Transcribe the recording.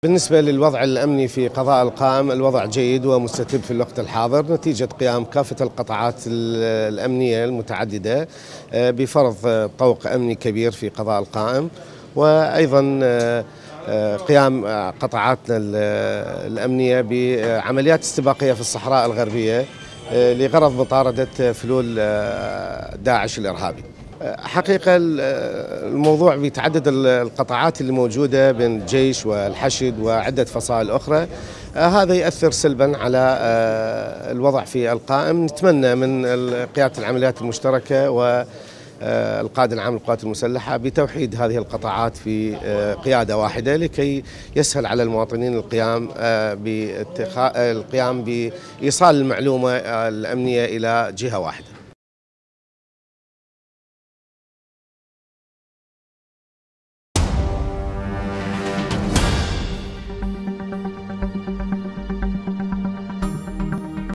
بالنسبة للوضع الأمني في قضاء القائم، الوضع جيد ومستتب في الوقت الحاضر نتيجة قيام كافة القطاعات الأمنية المتعددة بفرض طوق أمني كبير في قضاء القائم، وأيضا قيام قطاعاتنا الأمنية بعمليات استباقية في الصحراء الغربية لغرض مطاردة فلول داعش الإرهابي. حقيقة الموضوع بيتعدد القطاعات اللي موجودة بين الجيش والحشد وعدة فصائل أخرى، هذا يؤثر سلبا على الوضع في القائم. نتمنى من قيادة العمليات المشتركة والقائد العام للقوات المسلحة بتوحيد هذه القطاعات في قيادة واحدة لكي يسهل على المواطنين القيام بإيصال المعلومة الأمنية إلى جهة واحدة.